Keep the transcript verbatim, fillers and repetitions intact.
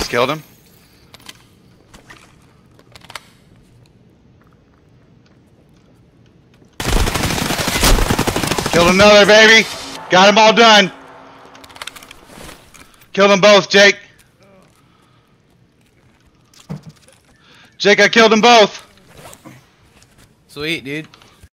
killed him. Killed another, baby. Got them all done. Killed them both, Jake. Jake, I killed them both. Sweet, dude.